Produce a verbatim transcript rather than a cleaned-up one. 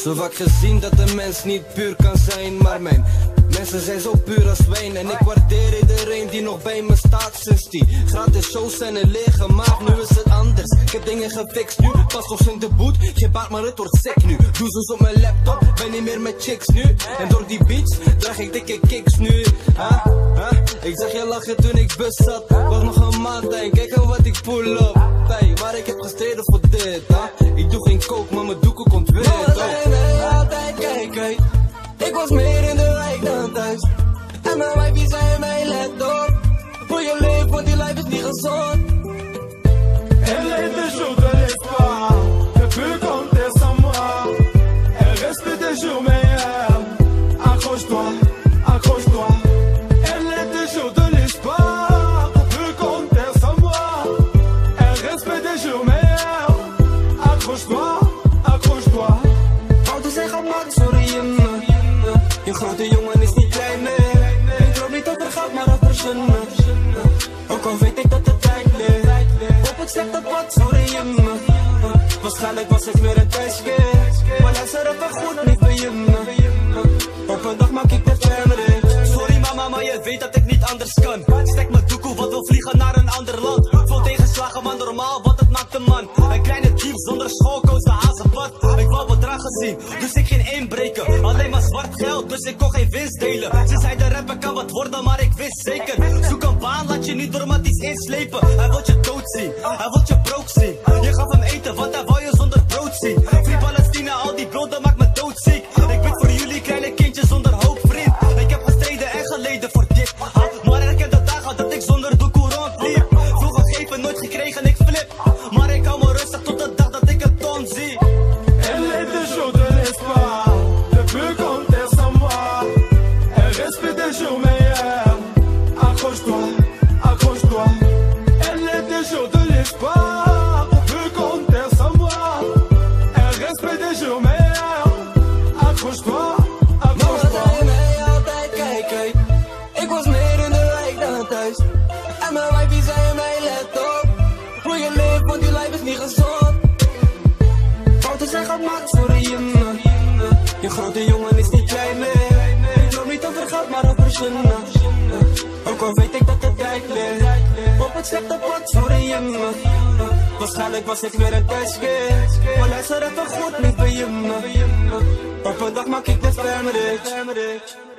Zo vaak gezien dat een mens niet puur kan zijn, maar mijn mensen zijn zo puur als wijn. En ik waardeer iedereen die nog bij me staat sinds die gratis shows zijn en leeggemaakt. Nu is het anders, ik heb dingen gefixt nu. Pas nog in de boot, geen baard maar het wordt sick nu. Doe zo op mijn laptop, ben niet meer met chicks nu. En door die beats draag ik dikke kicks nu. Huh? Huh? Ik zag je lachen toen ik bus zat. Wacht nog een maand en kijk aan wat ik pull up. Hey, maar ik heb gestreden voor dit, huh? Ik doe geen coke, maar mijn doeken komt weer. Altijd kijken. Ik was meer in de wijk dan thuis. En mijn wijfie zei mij let op. Voor je leven, want die lijf is niet gezond. Elle est des jours de l'espoir. Je peux compter sans moi. Elle reste des jours meilleurs. Accroche-toi, accroche-toi. Elle est des jours de l'espoir. Je peux compter sans moi. Elle reste des jours meilleurs. Accroche-toi, accroche-toi. Fouten zijn gemaakt, sorry je me. Je grote jongen is niet klein meer. Ik droom niet over geld, maar over zonne. Ook al weet ik dat het tijd ligt. Op het slechte pad, sorry je me. Waarschijnlijk was ik weer een thuiskind. Maar luister even goed, niet bij je me. Op een dag maak ik de family. Sorry mama, maar je weet dat ik niet anders kan. Stek mijn doekoe, wat wil vliegen naar een ander land. Vol tegenslagen, maar normaal, want het maakt een man. Een kleine dief zonder schoolkoos, de hazenpad. Ik wou bedragen zien, dus ik ging inbreken. Alleen maar zwart geld, dus ik kon geen winst delen. Ze zeiden rappen kan wat worden, maar ik wist zeker. Zoek een baan, laat je niet dramatisch inslepen. Hij wil je dood zien, hij wil je brood zien. Je gaf hem eten, want hij wou je zonder brood zien. Free Palestina, al die broden maakt me doodziek. Ik bid voor jullie kleine kindjes zonder hoop, vriend. Ik heb gestreden en geleden voor dit. Maar ik ken de dagen dat ik zonder doekoe rondliep. Veel gegeven, nooit gekregen, ik flip. Maar ik hou me rustig tot de dag dat ik een ton zie. Elle est des jours de l'espoir. Je peux compter sans moi. Elle reste des jours meilleurs. Accroche-toi, accroche-toi. Elle est des jours de l'espoir. Je peux compter sans moi. Elle reste des jours meilleurs. Accroche-toi, accroche-toi. Mama zei mij altijd kijken. Ik was meer in de wijk dan thuis. En mijn wijfie zei mij let op. Voor je leven, want die lijf is niet gezond. Fouten zijn gemaakt, sorry je me. Je grote jongen is niet klein meer. Ik droom niet over geld, maar over zonne. Ook al weet ik dat het tijd ligt. Op het slechte pad, sorry je me. Waarschijnlijk was ik weer een thuiskind. Maar luister even goed, niet bij je me. Op een dag maak ik de family.